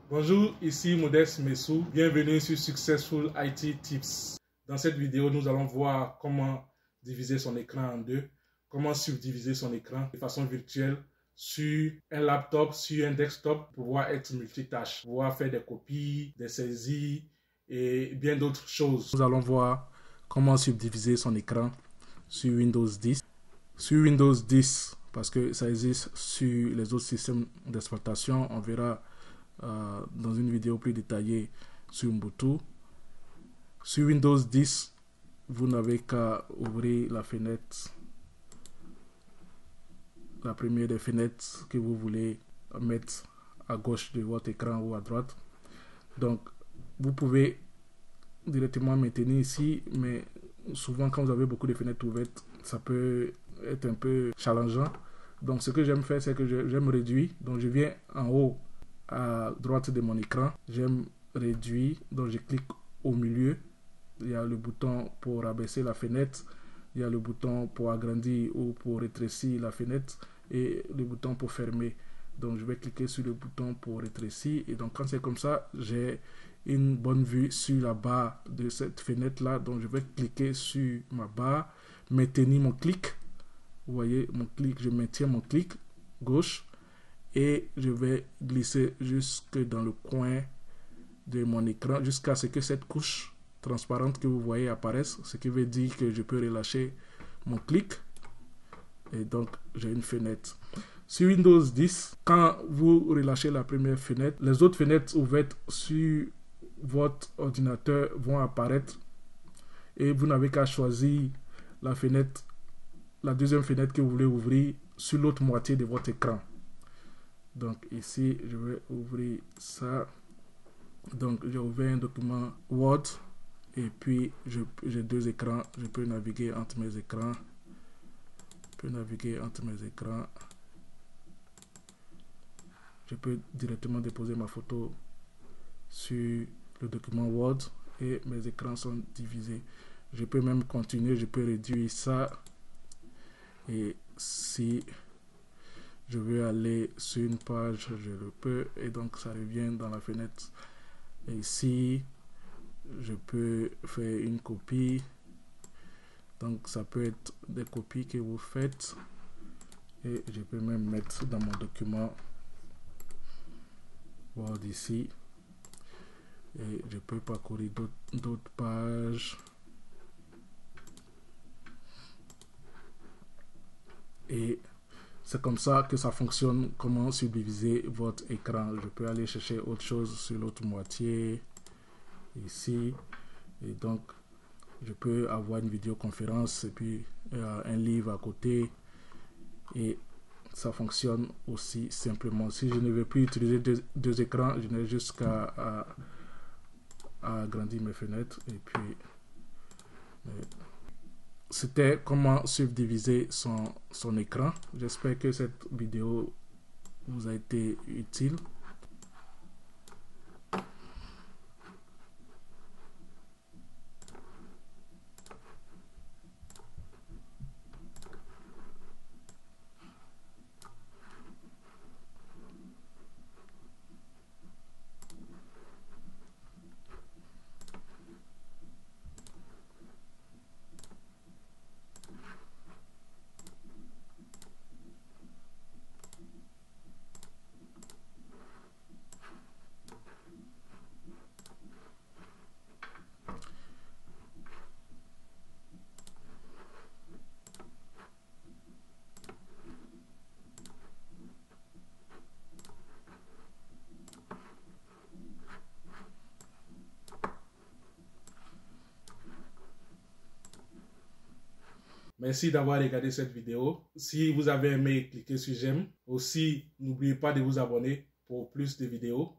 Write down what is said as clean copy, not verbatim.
Bonjour, ici Modeste Messou. Bienvenue sur Successful IT Tips. Dans cette vidéo, nous allons voir comment diviser son écran en deux, comment subdiviser son écran de façon virtuelle sur un laptop, sur un desktop, pour pouvoir être multitâche, pouvoir faire des copies, des saisies et bien d'autres choses. Nous allons voir comment subdiviser son écran sur Windows 10. Sur Windows 10, parce que ça existe sur les autres systèmes d'exploitation, on verra dans une vidéo plus détaillée sur Ubuntu. Sur Windows 10, vous n'avez qu'à ouvrir la fenêtre, la première des fenêtres que vous voulez mettre à gauche de votre écran ou à droite. Donc, vous pouvez directement maintenir ici, mais souvent quand vous avez beaucoup de fenêtres ouvertes, ça peut être un peu challengeant. Donc, ce que j'aime faire, c'est que j'aime réduire. Donc, je viens en haut à droite de mon écran, j'aime réduire, donc je clique au milieu. Il y a le bouton pour abaisser la fenêtre, il y a le bouton pour agrandir ou pour rétrécir la fenêtre et le bouton pour fermer. Donc je vais cliquer sur le bouton pour rétrécir, et donc quand c'est comme ça, j'ai une bonne vue sur la barre de cette fenêtre là. Donc je vais cliquer sur ma barre, maintenir mon clic. Vous voyez mon clic, je maintiens mon clic gauche et je vais glisser jusque dans le coin de mon écran jusqu'à ce que cette couche transparente que vous voyez apparaisse, ce qui veut dire que je peux relâcher mon clic et donc j'ai une fenêtre. Sur Windows 10, quand vous relâchez la première fenêtre, les autres fenêtres ouvertes sur votre ordinateur vont apparaître et vous n'avez qu'à choisir la fenêtre, la deuxième fenêtre que vous voulez ouvrir sur l'autre moitié de votre écran. Donc ici, je vais ouvrir ça. Donc j'ai ouvert un document Word et puis j'ai deux écrans. Je peux naviguer entre mes écrans. Je peux directement déposer ma photo sur le document Word et mes écrans sont divisés. Je peux même continuer, je peux réduire ça. Et si je veux aller sur une page, je le peux, et donc ça revient dans la fenêtre. Et ici, je peux faire une copie. Donc ça peut être des copies que vous faites. Et je peux même mettre dans mon document Word ici. Et je peux parcourir d'autres pages. Et c'est comme ça que ça fonctionne, comment subdiviser votre écran. Je peux aller chercher autre chose sur l'autre moitié, ici. Et donc, je peux avoir une vidéoconférence et puis un livre à côté. Et ça fonctionne aussi simplement. Si je ne veux plus utiliser deux écrans, je n'ai juste qu'à agrandir mes fenêtres. Et puis, c'était comment subdiviser son écran. J'espère que cette vidéo vous a été utile. Merci d'avoir regardé cette vidéo. Si vous avez aimé, cliquez sur j'aime. Aussi, n'oubliez pas de vous abonner pour plus de vidéos.